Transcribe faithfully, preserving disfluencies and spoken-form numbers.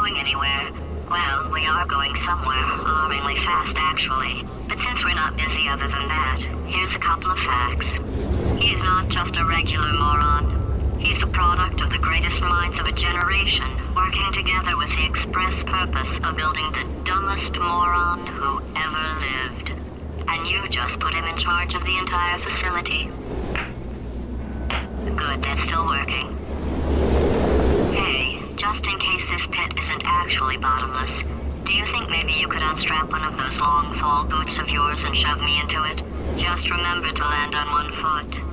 going anywhere. Well, we are going somewhere, alarmingly fast actually. But since we're not busy other than that, here's a couple of facts. He's not just a regular moron. He's the product of the greatest minds of a generation, working together with the express purpose of building the dumbest moron who ever lived. And you just put him in charge of the entire facility. Good, that's still working. Hey, just in case this pit isn't actually bottomless, do you think maybe you could unstrap one of those long fall boots of yours and shove me into it? Just remember to land on one foot.